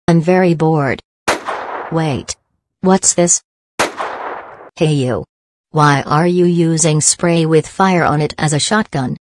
I'm very bored. Wait. What's this? Hey you. Why are you using spray with fire on it as a shotgun?